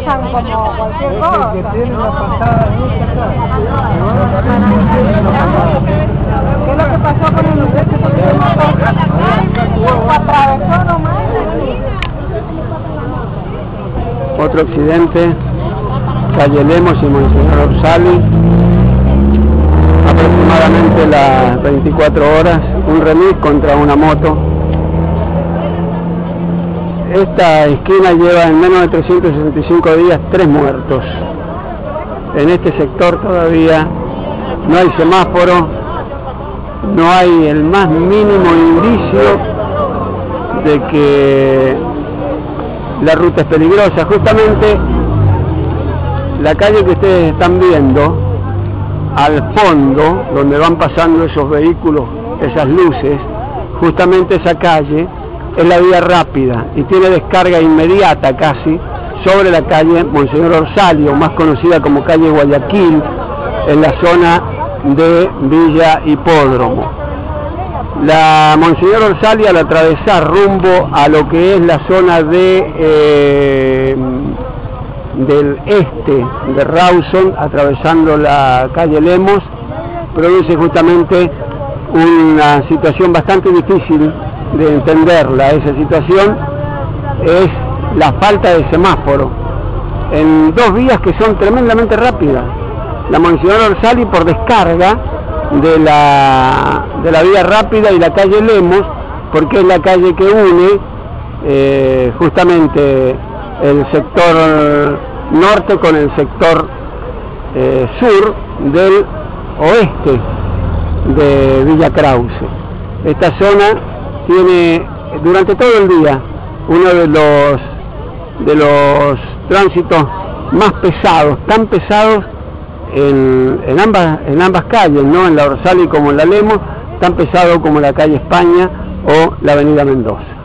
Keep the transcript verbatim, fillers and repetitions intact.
pasan como cualquier cosa. Que tiene la pasada ¿Qué es lo que pasó con el muchacho que se atravesó nomás? Otro accidente, calle Lemos y Monseñor Orsali, aproximadamente las veinticuatro horas, un remis contra una moto. Esta esquina lleva en menos de trescientos sesenta y cinco días tres muertos. En este sector todavía no hay semáforo, no hay el más mínimo indicio de que la ruta es peligrosa. Justamente la calle que ustedes están viendo, al fondo, donde van pasando esos vehículos, esas luces, justamente esa calle es la vía rápida y tiene descarga inmediata casi sobre la calle Monseñor Orsali, o más conocida como calle Guayaquil, en la zona de Villa Hipódromo. La Monseñor Orsali, al atravesar rumbo a lo que es la zona de eh, del este de Rawson, atravesando la calle Lemos, produce justamente una situación bastante difícil de entenderla. Esa situación es la falta de semáforo en dos vías que son tremendamente rápidas. La Monseñor Orsali por descarga de la, de la vía rápida, y la calle Lemos porque es la calle que une eh, justamente el sector norte con el sector eh, sur del oeste de Villa Krause. Esta zona tiene durante todo el día uno de los de los tránsitos más pesados, tan pesados en, en ambas en ambas calles, no en la Orsali como en la Lemos, tan pesado como la calle España o la avenida Mendoza.